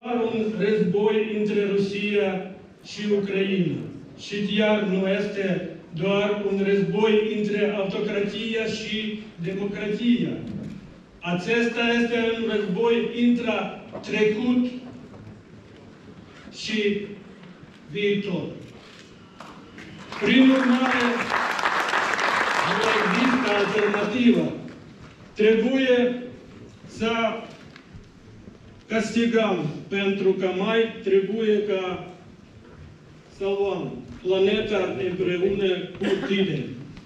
un război între Rusia și Ucraina. Și chiar nu este doar un război între autocrația și democrația. Acesta este un război între trecut și viitor. Prin urmare, nu există alternativă. Trebuie să castigăm, pentru că mai trebuie ca salvăm planeta împreună cu tine.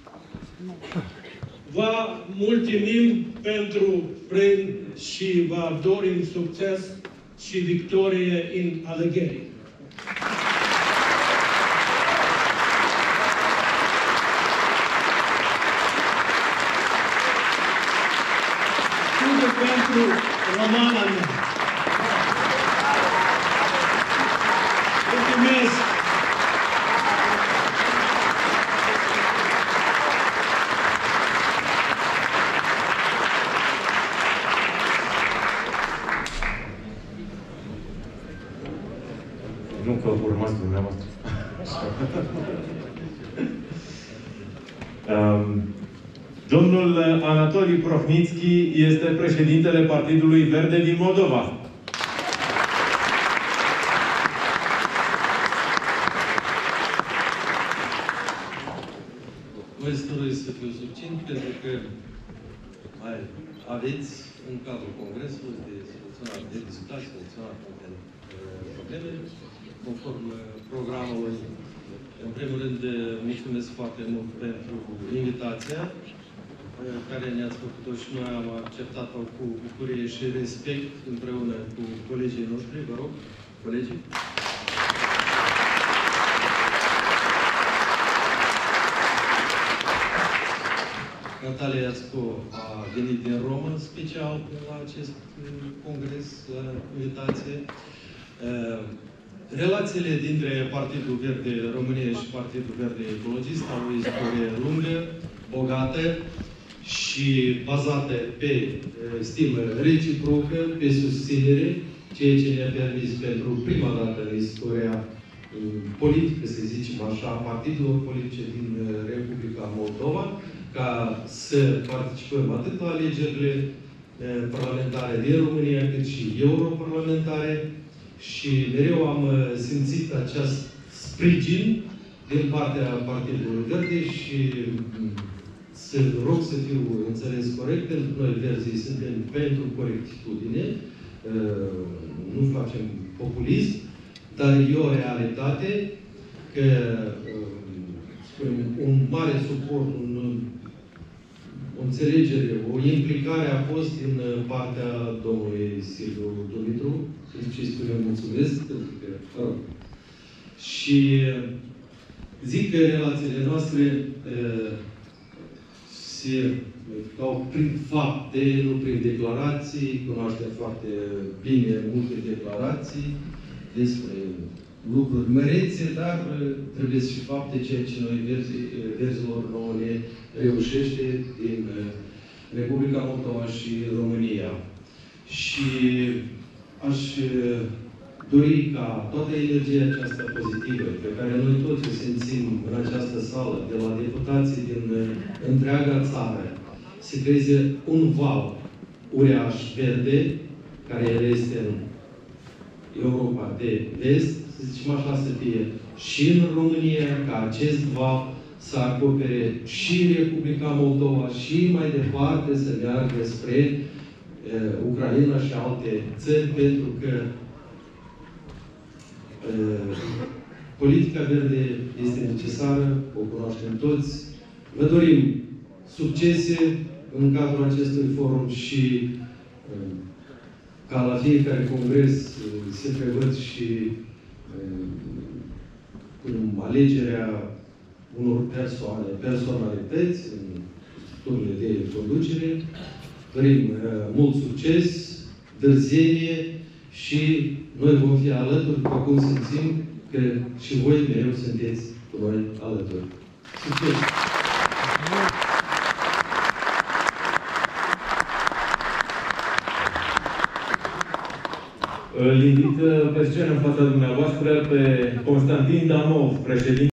Vă mulțumim pentru prin și vă dorim succes și victorie în alegeri. Scuze pentru romana mea. Mulțumesc! Nu că urmați dumneavoastră. Domnul Anatolii Prohnitski este președintele Partidului Verde din Moldova. Vă stărui să fiu succint, pentru că mai aveți în cadrul Congresului de discutat, soluționat probleme, conform programului. În primul rând, mulțumesc foarte mult pentru invitația care ne-ați făcut-o și noi am acceptat-o cu bucurie și respect împreună cu colegii noștri. Vă rog, colegii. Natalia Iascu a venit din Roma special la acest congres, la invitație. Relațiile dintre Partidul Verde România și Partidul Verde Ecologist au o istorie lungă, bogată și bazată pe stimă reciprocă, pe susținere, ceea ce ne-a permis pentru prima dată în istoria politică, să zicem așa, partidelor politice din Republica Moldova, ca să participăm atât la alegerile parlamentare din România, cât și europarlamentare. Și mereu am simțit acest sprijin din partea Partidului Verde și să rog să fiu înțeles corect, pentru noi verzii suntem pentru corectitudine, nu facem populism, dar e o realitate că spunem, un mare suport, o înțelegere, o implicare a fost din partea domnului Silviu Dumitru, și spunem mulțumesc, pentru că, și zic că relațiile noastre se dau prin fapte, nu prin declarații, cunoaștem foarte bine multe declarații despre lucruri mărețe, dar trebuie și fapte, ceea ce noi verzilor nouă ne reușește din Republica Moldova și România. Și aș dori ca toată energia aceasta pozitivă, pe care noi toți o simțim în această sală, de la deputații din întreaga țară, să creeze un val uriaș verde, care el este în Europa de Vest, să zicem așa, să fie și în România, ca acest val să acopere și Republica Moldova și mai departe să meargă spre Ucraina și alte țări, pentru că politica verde este necesară, o cunoaștem toți. Vă dorim succese în cadrul acestui forum și ca la fiecare congres se prevăd și alegerea unor personalități în structurile de conducere. Dorim mult succes, dârzenie și noi vom fi alături, după cum simțim că și voi mereu sunteți cu noi alături. Succes! Îl invit pe scenă în fața dumneavoastră pe Constantin Damov, președinte